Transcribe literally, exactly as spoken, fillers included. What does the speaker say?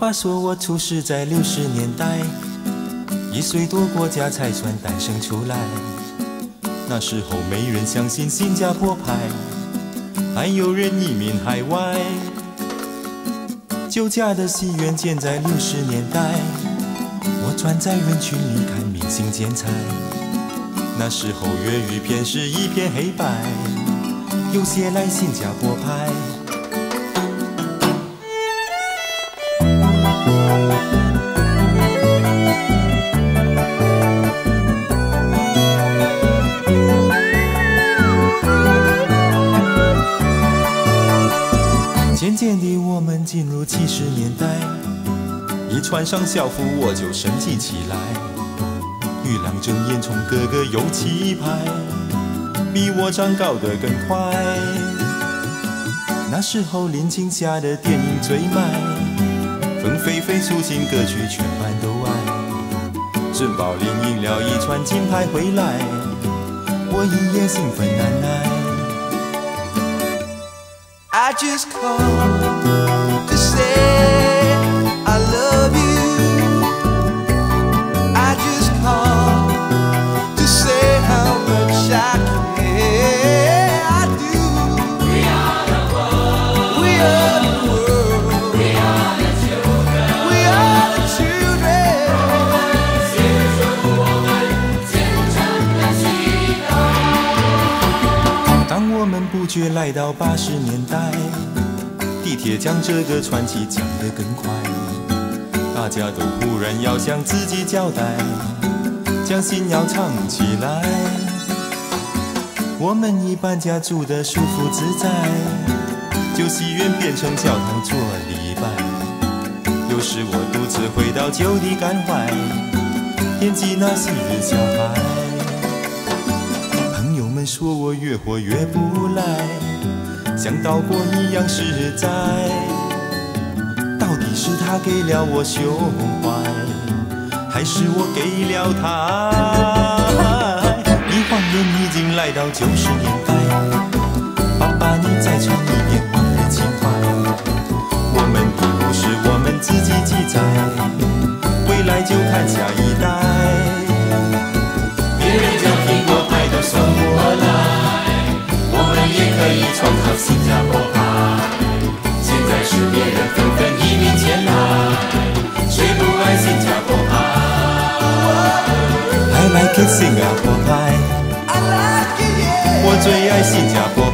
爸说我出世在六十年代，一岁多国家才算诞生出来。那时候没人相信新加坡派，还有人移民海外。酒家的戏院建在六十年代，我转在人群里看明星剪彩。那时候粤语片是一片黑白，有些来新加坡拍。渐渐地我们进入七十年代，一穿上校服我就升级起来。女郎睁眼冲哥哥有气派，比我长高得更快。那时候林青霞的电影最卖，凤飞飞抒情歌曲全班都爱。珍宝林饮料一串金牌回来，我一夜兴奋难耐。 I just called to say I love you. I just called to say how much I care. I do. We are the world. We are the world. We are the children. We are the children. 写出我们虔诚的祈祷。 当我们不觉来到八十年代，地铁将这个传奇讲得更快，大家都忽然要向自己交代，将信要唱起来。我们一搬家住得舒服自在，旧戏院变成教堂做礼拜。有时我独自回到旧地感怀，惦记那昔日小孩。朋友们说我越活越不赖，像岛国一样实在。到底是他给了我胸怀，还是我给了他？一晃眼已经来到九十年代，爸爸你再唱一遍往日情怀。我们的故事我们自己记载，未来就看下一代。别人将苹果派都送过来，我们也可以创造新加坡派。现在是别人纷纷移民前来，谁不爱新加坡派 ？I like it 新加坡派，我最爱新加坡